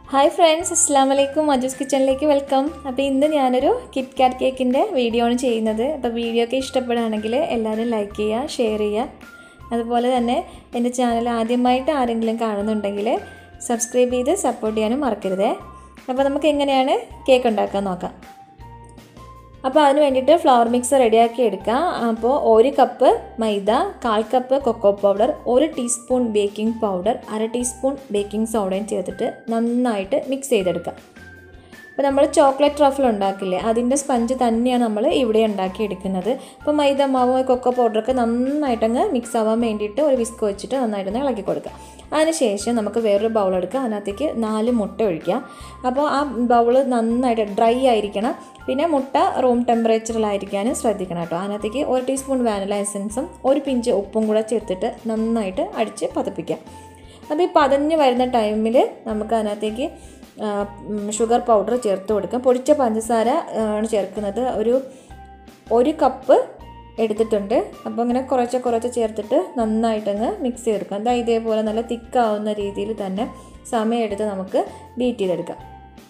Hi friends, അസ്സാം വലൈക്കും. മജൂസ് കിച്ചണിലേക്ക് വെൽക്കം. അപ്പോൾ ഇന്ന് ഞാനൊരു കിറ്റ് കാറ്റ് കേക്കിൻ്റെ വീഡിയോ ആണ് ചെയ്യുന്നത്. അപ്പോൾ വീഡിയോ ഒക്കെ ഇഷ്ടപ്പെടുകയാണെങ്കിൽ എല്ലാവരും ലൈക്ക് ചെയ്യുക, ഷെയർ ചെയ്യുക. അതുപോലെ തന്നെ എൻ്റെ ചാനൽ ആദ്യമായിട്ട് ആരെങ്കിലും കാണുന്നുണ്ടെങ്കിൽ സബ്സ്ക്രൈബ് ചെയ്ത് സപ്പോർട്ട് ചെയ്യാനും മറക്കരുതേ. അപ്പോൾ നമുക്ക് എങ്ങനെയാണ് കേക്ക് ഉണ്ടാക്കാൻ നോക്കാം. അപ്പോൾ അതിന് വേണ്ടിയിട്ട് ഫ്ലവർ മിക്സ് റെഡിയാക്കി എടുക്കാം. അപ്പോൾ 1 cup maida, 1/4 cup cocoa powder, 1 teaspoon baking powder, 1/2 teaspoon baking സോഡയും ചേർത്തിട്ട് നന്നായിട്ട് മിക്സ് ചെയ്തെടുക്കാം. അപ്പോൾ നമ്മൾ ചോക്ലേറ്റ് ട്രഫിൾ ഉണ്ടാക്കില്ലേ, അതിൻ്റെ സ്പഞ്ച് തന്നെയാണ് നമ്മൾ ഇവിടെ ഉണ്ടാക്കി എടുക്കുന്നത്. അപ്പോൾ മൈദ മാവ്, കൊക്കോ പൗഡറൊക്കെ നന്നായിട്ടങ്ങ് മിക്സ് ആവാൻ വേണ്ടിയിട്ട് ഒരു വിസ്ക് വെച്ചിട്ട് നന്നായിട്ടൊന്ന് ഇളക്കി കൊടുക്കുക. അതിനുശേഷം നമുക്ക് വേറൊരു ബൗൾ എടുക്കുക, അതിനകത്തേക്ക് 4 മുട്ട ഒഴിക്കുക. അപ്പോൾ ആ ബൗൾ നന്നായിട്ട് ഡ്രൈ ആയിരിക്കണം. പിന്നെ മുട്ട റൂം ടെമ്പറേച്ചറിലായിരിക്കാനും ശ്രദ്ധിക്കണം കേട്ടോ. അതിനകത്തേക്ക് 1 ടീസ്പൂൺ വാനില എസൻസും 1 പിഞ്ച് ഉപ്പും കൂടെ ചേർത്തിട്ട് നന്നായിട്ട് അടിച്ച് പതപ്പിക്കാം. അപ്പോൾ ഈ പതഞ്ഞ് വരുന്ന ടൈമിൽ നമുക്ക് അതിനകത്തേക്ക് ഷുഗർ പൗഡർ ചേർത്ത് കൊടുക്കാം. പൊടിച്ച പഞ്ചസാര ആണ് ചേർക്കുന്നത്. 1 കപ്പ് എടുത്തിട്ടുണ്ട്. അപ്പോൾ ഇങ്ങനെ കുറച്ച് ചേർത്തിട്ട് നന്നായിട്ടങ്ങ് മിക്സ് ചെയ്തെടുക്കാം. അതായത് ഇതേപോലെ നല്ല തിക്കാവുന്ന രീതിയിൽ തന്നെ സമയമെടുത്ത് നമുക്ക് ബീറ്റ് ചെയ്തെടുക്കാം.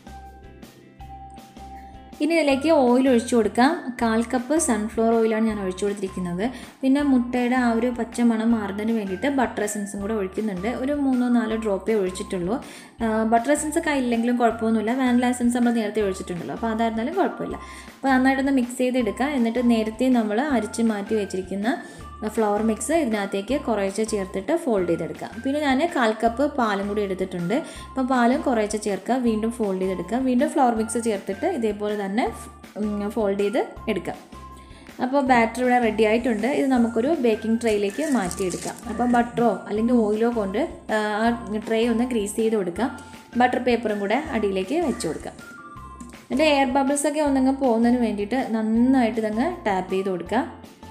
ഇനി ഇതിലേക്ക് ഓയിൽ ഒഴിച്ചു കൊടുക്കാം. 1/4 കപ്പ് സൺഫ്ലവർ ഓയിലാണ് ഞാൻ ഒഴിച്ചു കൊടുത്തിരിക്കുന്നത്. പിന്നെ മുട്ടയുടെ ആ ഒരു പച്ച മണം മാറുന്നതിന് വേണ്ടിയിട്ട് ബട്ടർ എസൻസും കൂടെ ഒഴിക്കുന്നുണ്ട്. ഒരു 3-4 ഡ്രോപ്പേ ഒഴിച്ചിട്ടുള്ളൂ. ബട്ടർ എസൻസ് ഒക്കെ ഇല്ലെങ്കിലും കുഴപ്പമൊന്നുമില്ല. വാനില എസൻസ് നമ്മൾ നേരത്തെ ഒഴിച്ചിട്ടുണ്ടല്ലോ, അപ്പോൾ അതായിരുന്നാലും കുഴപ്പമില്ല. അപ്പോൾ നന്നായിട്ടൊന്ന് മിക്സ് ചെയ്തെടുക്കുക. എന്നിട്ട് നേരത്തെ നമ്മൾ അരിച്ച് മാറ്റി വെച്ചിരിക്കുന്ന ഫ്ലവർ മിക്സ് ഇതിനകത്തേക്ക് കുറേശ്ശെ ചേർത്തിട്ട് ഫോൾഡ് ചെയ്തെടുക്കുക. പിന്നെ ഞാൻ 1/4 കപ്പ് പാലും കൂടി എടുത്തിട്ടുണ്ട്. അപ്പോൾ പാലും കുറേശ്ശെ ചേർക്കുക, വീണ്ടും ഫോൾഡ് ചെയ്തെടുക്കുക. വീണ്ടും ഫ്ലവർ മിക്സ് ചേർത്തിട്ട് ഇതേപോലെ തന്നെ ഫോൾഡ് ചെയ്ത് എടുക്കുക. അപ്പോൾ ബാറ്റർ ഇവിടെ റെഡി ആയിട്ടുണ്ട്. ഇത് നമുക്കൊരു ബേക്കിംഗ് ട്രേയിലേക്ക് മാറ്റിയെടുക്കാം. അപ്പോൾ ബട്ടറോ അല്ലെങ്കിൽ ഓയിലോ കൊണ്ട് ആ ട്രേ ഒന്ന് ഗ്രീസ് ചെയ്ത് കൊടുക്കാം. ബട്ടർ പേപ്പറും കൂടെ അടിയിലേക്ക് വെച്ച് കൊടുക്കാം. എന്നിട്ട് എയർ ബബിൾസൊക്കെ ഒന്നങ്ങ് പോകുന്നതിന് വേണ്ടിയിട്ട് നന്നായിട്ട് ഇതങ്ങ് ടാപ്പ് ചെയ്ത് കൊടുക്കുക.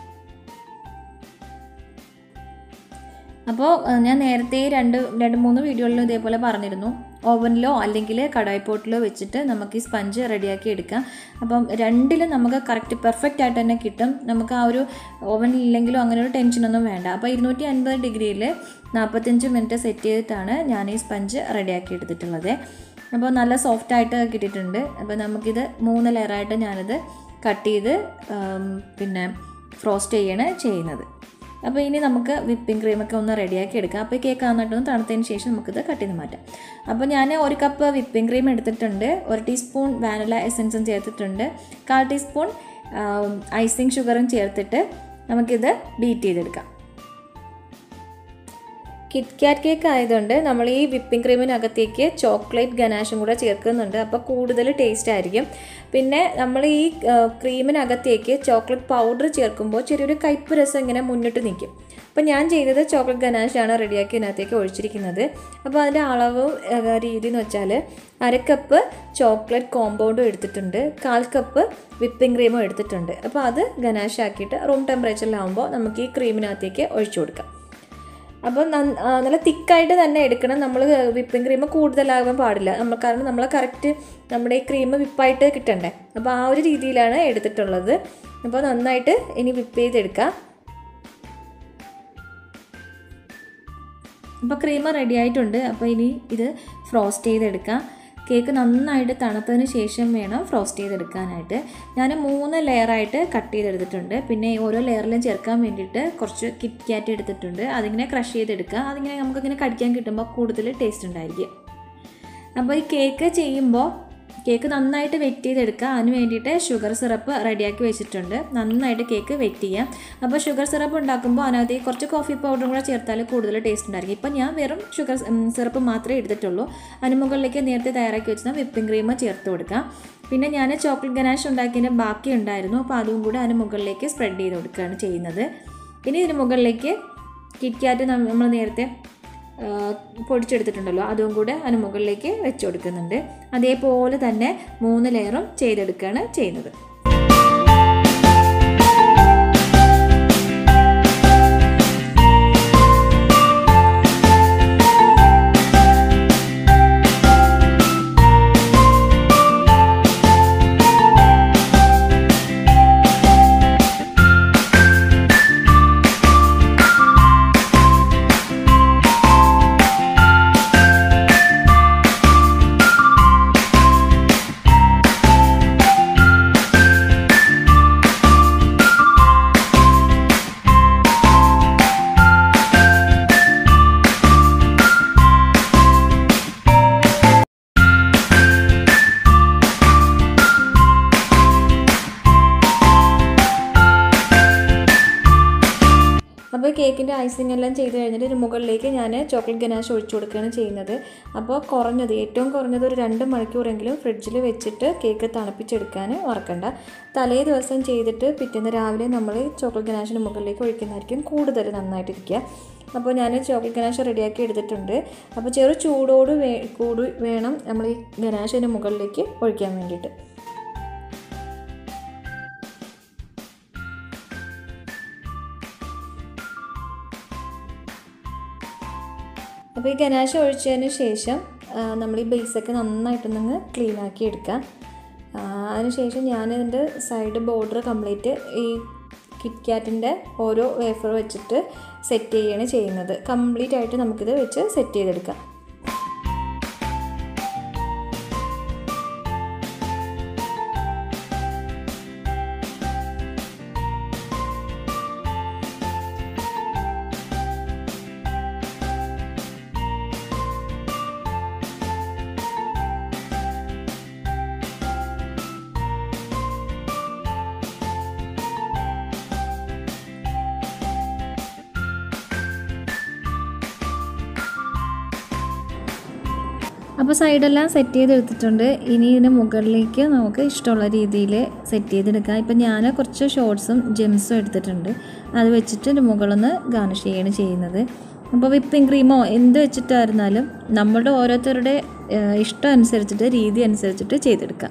അപ്പോൾ ഞാൻ നേരത്തെ 2-3 വീഡിയോകളിലും ഇതേപോലെ പറഞ്ഞിരുന്നു, ഓവനിലോ അല്ലെങ്കിൽ കടായി പോട്ടിലോ വെച്ചിട്ട് നമുക്ക് ഈ സ്പഞ്ച് റെഡിയാക്കി എടുക്കാം. അപ്പം രണ്ടിലും നമുക്ക് കറക്റ്റ് പെർഫെക്റ്റ് ആയിട്ട് തന്നെ കിട്ടും. നമുക്ക് ആ ഒരു ഓവനിലില്ലെങ്കിലോ അങ്ങനെ ഒരു ടെൻഷനൊന്നും വേണ്ട. അപ്പോൾ 250 ഡിഗ്രിയിൽ 45 മിനിറ്റ് സെറ്റ് ചെയ്തിട്ടാണ് ഞാൻ ഈ സ്പഞ്ച് റെഡിയാക്കി എടുത്തിട്ടുള്ളത്. അപ്പോൾ നല്ല സോഫ്റ്റായിട്ട് കിട്ടിയിട്ടുണ്ട്. അപ്പോൾ നമുക്കിത് 3 ലെയറായിട്ട് ഞാനിത് കട്ട് ചെയ്ത് പിന്നെ ഫ്രോസ്റ്റ് ചെയ്യുന്നത്. അപ്പോൾ ഇനി നമുക്ക് വിപ്പിംഗ് ക്രീമൊക്കെ ഒന്ന് റെഡിയാക്കി എടുക്കാം. അപ്പോൾ കേക്ക് നന്നായിട്ടൊന്ന് തണുത്തതിന് ശേഷം നമുക്കിത് കട്ട് ചെയ്ത് മാറ്റാം. അപ്പോൾ ഞാൻ 1 കപ്പ് വിപ്പിംഗ് ക്രീം എടുത്തിട്ടുണ്ട്. 1 ടീസ്പൂൺ വാനില എസൻസും ചേർത്തിട്ടുണ്ട്. 1/4 ടീസ്പൂൺ ഐസിങ് ഷുഗറും ചേർത്തിട്ട് നമുക്കിത് ബീറ്റ് ചെയ്തെടുക്കാം. കിറ്റ് കാറ്റ് കേക്ക് ആയതുകൊണ്ട് നമ്മൾ ഈ വിപ്പിംഗ് ക്രീമിനകത്തേക്ക് ചോക്ലേറ്റ് ഗനാഷും കൂടെ ചേർക്കുന്നുണ്ട്. അപ്പോൾ കൂടുതൽ ടേസ്റ്റ് ആയിരിക്കും. പിന്നെ നമ്മൾ ഈ ക്രീമിനകത്തേക്ക് ചോക്ലേറ്റ് പൗഡർ ചേർക്കുമ്പോൾ ചെറിയൊരു കയ്പ്പ് രസം ഇങ്ങനെ മുന്നിട്ട് നിൽക്കും. അപ്പോൾ ഞാൻ ചെയ്തത് ചോക്ലേറ്റ് ഗനാഷാണ് റെഡിയാക്കി ഇതിനകത്തേക്ക് ഒഴിച്ചിരിക്കുന്നത്. അപ്പോൾ അതിൻ്റെ അളവ് രീതി എന്ന് വെച്ചാൽ 1/2 കപ്പ് ചോക്ലേറ്റ് കോമ്പൗണ്ടും എടുത്തിട്ടുണ്ട്, 1/4 കപ്പ് വിപ്പിംഗ് ക്രീമും എടുത്തിട്ടുണ്ട്. അപ്പോൾ അത് ഗനാഷാക്കിയിട്ട് റൂം ടെമ്പറേച്ചറിലാവുമ്പോൾ നമുക്ക് ഈ ക്രീമിനകത്തേക്ക് ഒഴിച്ചു കൊടുക്കാം. അപ്പോൾ നല്ല തിക്കായിട്ട് തന്നെ എടുക്കണം. നമ്മൾ വിപ്പിംഗ് ക്രീം കൂടുതലാകാൻ പാടില്ല. കാരണം നമ്മൾ കറക്റ്റ് നമ്മുടെ ഈ ക്രീം വിപ്പായിട്ട് കിട്ടണ്ടേ. അപ്പോൾ ആ ഒരു രീതിയിലാണ് എടുത്തിട്ടുള്ളത്. അപ്പോൾ നന്നായിട്ട് ഇനി വിപ്പ് ചെയ്തെടുക്കാം. അപ്പോൾ ക്രീം റെഡി ആയിട്ടുണ്ട്. അപ്പോൾ ഇനി ഇത് ഫ്രോസ്റ്റ് ചെയ്തെടുക്കാം. കേക്ക് നന്നായിട്ട് തണുത്തതിന് ശേഷം വേണം ഫ്രോസ്റ്റ് ചെയ്തെടുക്കാനായിട്ട്. ഞാൻ 3 ലെയറായിട്ട് കട്ട് ചെയ്തെടുത്തിട്ടുണ്ട്. പിന്നെ ഓരോ ലെയറിലും ചേർക്കാൻ വേണ്ടിയിട്ട് കുറച്ച് കിറ്റ് കാറ്റ് എടുത്തിട്ടുണ്ട്. അതിങ്ങനെ ക്രഷ് ചെയ്തെടുക്കുക. അതിങ്ങനെ നമുക്കിങ്ങനെ കടിക്കാൻ കിട്ടുമ്പോൾ കൂടുതൽ ടേസ്റ്റ് ഉണ്ടായിരിക്കും. അപ്പോൾ ഈ കേക്ക് ചെയ്യുമ്പോൾ കേക്ക് നന്നായിട്ട് വെറ്റ് ചെയ്തെടുക്കുക. അതിന് വേണ്ടിയിട്ട് ഷുഗർ സിറപ്പ് റെഡിയാക്കി വെച്ചിട്ടുണ്ട്. നന്നായിട്ട് കേക്ക് വെറ്റ് ചെയ്യാം. അപ്പോൾ ഷുഗർ സിറപ്പ് ഉണ്ടാക്കുമ്പോൾ അതിനകത്ത് കുറച്ച് കോഫി പൗഡറും കൂടെ ചേർത്താൽ കൂടുതൽ ടേസ്റ്റ് ഉണ്ടായിരിക്കും. ഇപ്പം ഞാൻ വെറും ഷുഗർ സിറപ്പ് മാത്രമേ എടുത്തിട്ടുള്ളൂ. അതിന് മുകളിലേക്ക് നേരത്തെ തയ്യാറാക്കി വെച്ചാൽ വിപ്പിംഗ് ക്രീം ചേർത്ത് കൊടുക്കാം. പിന്നെ ഞാൻ ചോക്ലേറ്റ് ഗനാഷ് ഉണ്ടാക്കിയതിൻ്റെ ബാക്കി ഉണ്ടായിരുന്നു. അപ്പോൾ അതും കൂടെ അതിന് മുകളിലേക്ക് സ്പ്രെഡ് ചെയ്ത് കൊടുക്കുകയാണ് ചെയ്യുന്നത്. ഇനി ഇതിന് മുകളിലേക്ക് കിറ്റ് കാറ്റ് നമ്മൾ നേരത്തെ പൊടിച്ചെടുത്തിട്ടുണ്ടല്ലോ, അതും കൂടെ അതിന് മുകളിലേക്ക് വെച്ച് കൊടുക്കുന്നുണ്ട്. അതേപോലെ തന്നെ 3 ലെയറും ചെയ്തെടുക്കുകയാണ് ചെയ്യുന്നത്. കേക്കിൻ്റെ ഐസിങ് എല്ലാം ചെയ്ത് കഴിഞ്ഞിട്ട് ഒരു മുകളിലേക്ക് ഞാൻ ചോക്ലേറ്റ് ഗനാഷ് ഒഴിച്ചു കൊടുക്കുകയാണ് ചെയ്യുന്നത്. അപ്പോൾ ഏറ്റവും കുറഞ്ഞത് ഒരു 2 മണിക്കൂറെങ്കിലും ഫ്രിഡ്ജിൽ വെച്ചിട്ട് കേക്ക് തണുപ്പിച്ചെടുക്കാൻ മറക്കണ്ട. തലേ ദിവസം ചെയ്തിട്ട് പിറ്റേന്ന് രാവിലെ നമ്മൾ ചോക്ലേറ്റ് ഗനാഷിന് മുകളിലേക്ക് ഒഴിക്കുന്നതായിരിക്കും കൂടുതൽ നന്നായിട്ടിരിക്കുക. അപ്പോൾ ഞാൻ ചോക്ലേറ്റ് ഗനാഷ് റെഡിയാക്കി എടുത്തിട്ടുണ്ട്. അപ്പോൾ ചെറു ചൂടോട് വേണം നമ്മൾ ഈ ഗനാഷിന് മുകളിലേക്ക് ഒഴിക്കാൻ വേണ്ടിയിട്ട്. അപ്പോൾ ഈ ഗനാഷ് ഒഴിച്ചതിന് ശേഷം നമ്മൾ ഈ ബേസൊക്കെ നന്നായിട്ടൊന്ന് ക്ലീൻ ആക്കി എടുക്കാം. അതിനുശേഷം ഞാനിതിൻ്റെ സൈഡ് ബോർഡർ കംപ്ലീറ്റ് ഈ കിറ്റ്കാറ്റിൻ്റെ ഓരോ വേഫർ വെച്ചിട്ട് സെറ്റ് ചെയ്യുകയാണ് ചെയ്യുന്നത്. കംപ്ലീറ്റ് ആയിട്ട് നമുക്കിത് വെച്ച് സെറ്റ് ചെയ്തെടുക്കാം. അപ്പോൾ സൈഡെല്ലാം സെറ്റ് ചെയ്തെടുത്തിട്ടുണ്ട്. ഇനി ഇതിന് മുകളിലേക്ക് നമുക്ക് ഇഷ്ടമുള്ള രീതിയിൽ സെറ്റ് ചെയ്തെടുക്കാം. ഇപ്പം ഞാൻ കുറച്ച് ഷോർട്ട്സും ജെംസും എടുത്തിട്ടുണ്ട്. അത് വെച്ചിട്ട് ഇതിന് മുകളൊന്ന് ഗാർണിഷ് ചെയ്യാണ് ചെയ്യുന്നത്. അപ്പോൾ വിപ്പിംഗ് ക്രീമോ എന്ത് വെച്ചിട്ടായിരുന്നാലും നമ്മുടെ ഓരോരുത്തരുടെ ഇഷ്ടം അനുസരിച്ചിട്ട് രീതി അനുസരിച്ചിട്ട് ചെയ്തെടുക്കാം.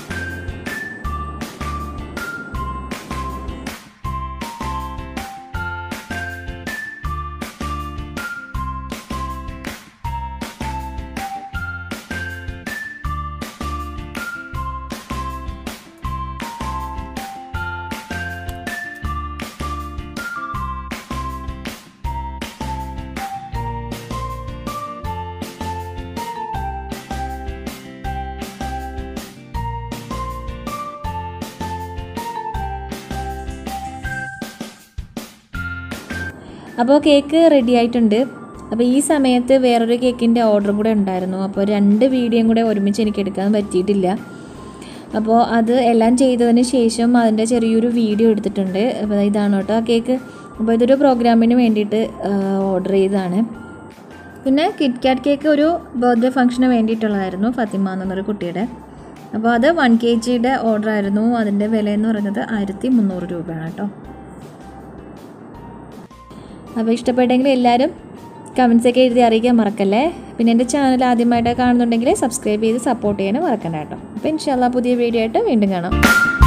അപ്പോൾ കേക്ക് റെഡി ആയിട്ടുണ്ട്. അപ്പോൾ ഈ സമയത്ത് വേറൊരു കേക്കിൻ്റെ ഓർഡറും കൂടെ ഉണ്ടായിരുന്നു. അപ്പോൾ 2 വീഡിയോയും കൂടെ ഒരുമിച്ച് എനിക്ക് എടുക്കാൻ പറ്റിയിട്ടില്ല. അപ്പോൾ അത് എല്ലാം ചെയ്തതിന് ശേഷം അതിൻ്റെ ചെറിയൊരു വീഡിയോ എടുത്തിട്ടുണ്ട്. അപ്പോൾ ഇതാണ് കേട്ടോ ആ കേക്ക്. അപ്പോൾ ഇതൊരു പ്രോഗ്രാമിന് വേണ്ടിയിട്ട് ഓർഡർ ചെയ്തതാണ്. പിന്നെ കിറ്റ്കാറ്റ് കേക്ക് ഒരു ബർത്ത്ഡേ ഫംഗ്ഷന് വേണ്ടിയിട്ടുള്ളതായിരുന്നു, ഫാത്തിമ എന്നൊരു കുട്ടിയുടെ. അപ്പോൾ അത് 1 kg ഓർഡർ ആയിരുന്നു. അതിൻ്റെ വില എന്ന് പറയുന്നത് 1300 രൂപയാണ് കേട്ടോ. അപ്പോൾ ഇഷ്ടപ്പെട്ടെങ്കിൽ എല്ലാവരും കമൻസൊക്കെ എഴുതി അറിയിക്കാൻ മറക്കല്ലേ. പിന്നെ എൻ്റെ ചാനൽ ആദ്യമായിട്ട് കാണുന്നുണ്ടെങ്കിൽ സബ്സ്ക്രൈബ് ചെയ്ത് സപ്പോർട്ട് ചെയ്യാനും മറക്കണ്ട കേട്ടോ. അപ്പോൾ ഇൻഷാല്ലാ പുതിയ വീഡിയോ ആയിട്ട് വീണ്ടും കാണാം.